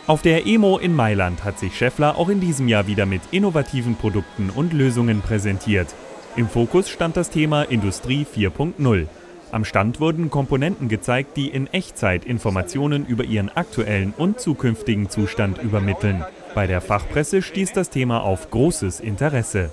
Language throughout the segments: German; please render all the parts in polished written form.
Auf der EMO in Mailand hat sich Schaeffler auch in diesem Jahr wieder mit innovativen Produkten und Lösungen präsentiert. Im Fokus stand das Thema Industrie 4.0. Am Stand wurden Komponenten gezeigt, die in Echtzeit Informationen über ihren aktuellen und zukünftigen Zustand übermitteln. Bei der Fachpresse stieß das Thema auf großes Interesse.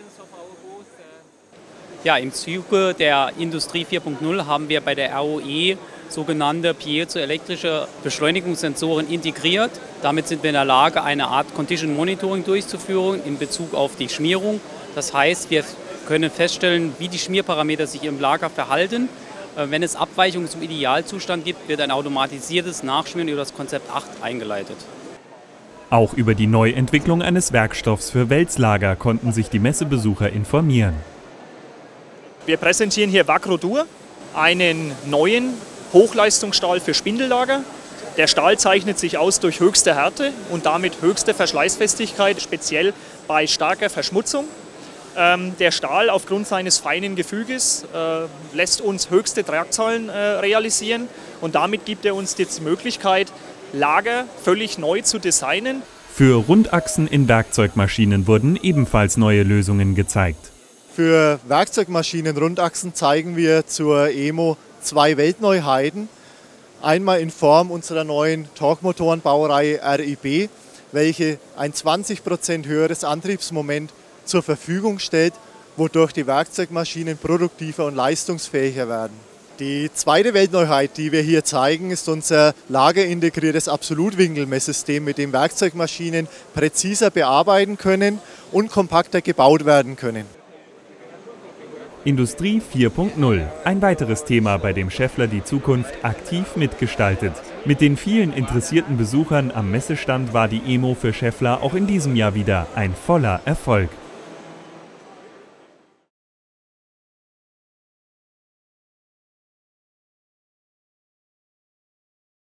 Ja, im Zuge der Industrie 4.0 haben wir bei der ROE sogenannte piezoelektrische Beschleunigungssensoren integriert. Damit sind wir in der Lage, eine Art Condition Monitoring durchzuführen in Bezug auf die Schmierung. Das heißt, wir können feststellen, wie die Schmierparameter sich im Lager verhalten. Wenn es Abweichungen zum Idealzustand gibt, wird ein automatisiertes Nachschmieren über das Konzept 8 eingeleitet. Auch über die Neuentwicklung eines Werkstoffs für Wälzlager konnten sich die Messebesucher informieren. Wir präsentieren hier Vacrodur, einen neuen Hochleistungsstahl für Spindellager. Der Stahl zeichnet sich aus durch höchste Härte und damit höchste Verschleißfestigkeit, speziell bei starker Verschmutzung. Der Stahl aufgrund seines feinen Gefüges lässt uns höchste Tragzahlen realisieren und damit gibt er uns jetzt die Möglichkeit, Lager völlig neu zu designen. Für Rundachsen in Werkzeugmaschinen wurden ebenfalls neue Lösungen gezeigt. Für Werkzeugmaschinen-Rundachsen zeigen wir zur EMO zwei Weltneuheiten. Einmal in Form unserer neuen Torquemotorenbaureihe RIB, welche ein 20% höheres Antriebsmoment zur Verfügung stellt, wodurch die Werkzeugmaschinen produktiver und leistungsfähiger werden. Die zweite Weltneuheit, die wir hier zeigen, ist unser lagerintegriertes Absolutwinkelmesssystem, mit dem Werkzeugmaschinen präziser bearbeiten können und kompakter gebaut werden können. Industrie 4.0, ein weiteres Thema, bei dem Schaeffler die Zukunft aktiv mitgestaltet. Mit den vielen interessierten Besuchern am Messestand war die EMO für Schaeffler auch in diesem Jahr wieder ein voller Erfolg.